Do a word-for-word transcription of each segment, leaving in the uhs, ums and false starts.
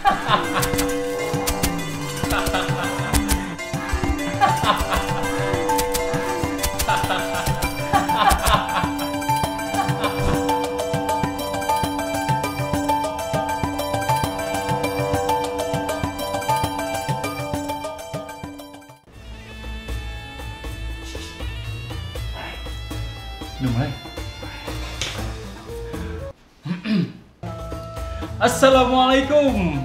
Udah mulai. Assalamualaikum.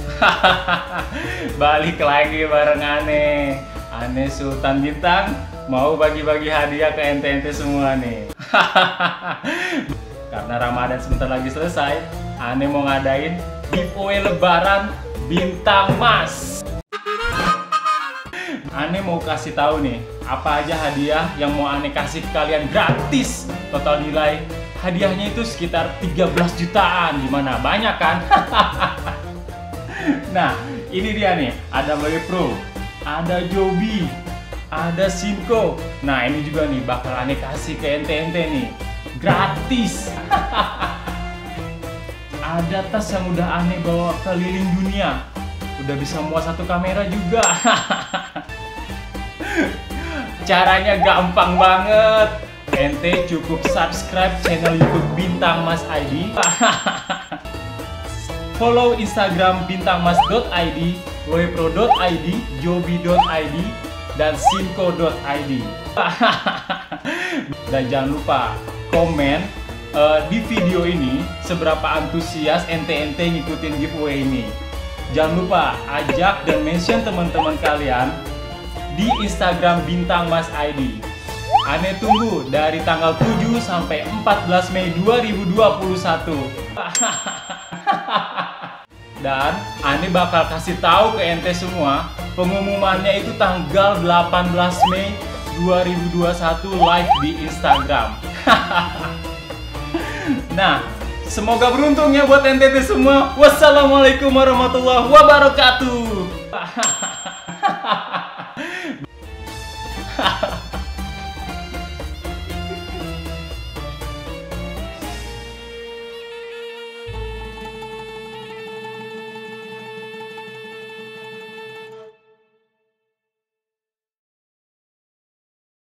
Balik lagi bareng Ane. Ane Sultan Bintang mau bagi-bagi hadiah ke ente-ente semua nih. Karena Ramadan sebentar lagi selesai, Ane mau ngadain giveaway lebaran Bintang Mas. Ane mau kasih tahu nih, apa aja hadiah yang mau Ane kasih ke kalian gratis. Total nilai hadiahnya itu sekitar tiga belas jutaan. Gimana? Banyak kan? Nah, ini dia nih. Ada Wepro, ada Joby, ada Simco. Nah, ini juga nih bakal Ane kasih ke ente-ente nih. Gratis. Ada tas yang udah Ane bawa keliling dunia. Udah bisa muat satu kamera juga. Caranya gampang banget. Ente cukup subscribe channel YouTube Bintang Mas I D, follow Instagram bintang mas dot i d, wepro dot i d, joby dot i d, dan simco dot i d. Dan jangan lupa komen uh, di video ini seberapa antusias ente-ente ngikutin giveaway ini. Jangan lupa ajak dan mention teman-teman kalian di Instagram Bintang Mas I D. Ane tunggu dari tanggal tujuh sampai empat belas Mei dua ribu dua puluh satu. Dan Ane bakal kasih tahu ke ente semua pengumumannya itu tanggal delapan belas Mei dua ribu dua puluh satu live di Instagram. Nah, semoga beruntung ya buat ente semua. Wassalamualaikum warahmatullahi wabarakatuh.